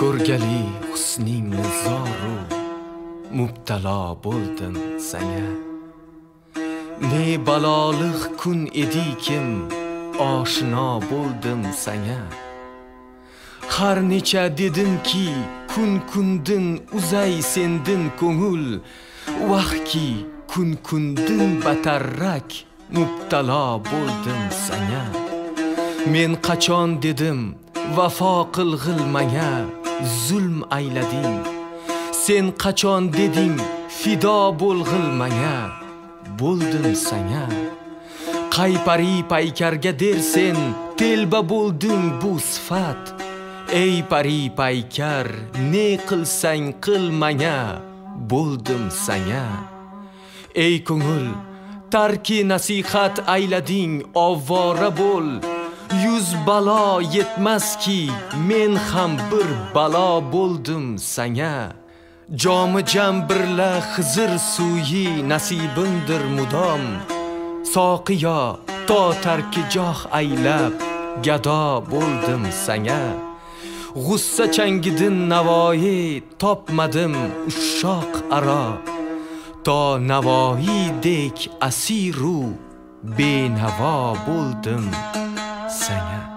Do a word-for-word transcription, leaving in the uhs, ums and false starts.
ko'rgali husningni zoru mubtalo bo'ldim sanga. Ne baloliq kun edikim oshno bo'ldim sanga. Har necha dedimki kun kundin uzay sendin ko'ngil, vaqtki kun kundin batarrak mubtalo bo'ldim sanga. Men qachon dedim vafo qilg'il manga, zulm aylading. Sen qachon deding fido bo'lg'il manga, bo'ldim sanga. Qaypari paykarga dersen telba bo'lding bu sifat. Ey pari paykar ne qilsang qil manga, bo'ldim sanga. Ey ko'ngil tarki nasihat aylading, ovvora bo'l. Yuz balo yetmaski men ham bir balo bo'ldim sanga. Jomi jam birla Xizr suyi nasibindir mudom. Soqiyo to tarki joh aylab gado bo'ldim sanga. G'ussa changidin navoyi topmadim ushoq aro. To navoiydek asiru benavo bo'ldim sanga.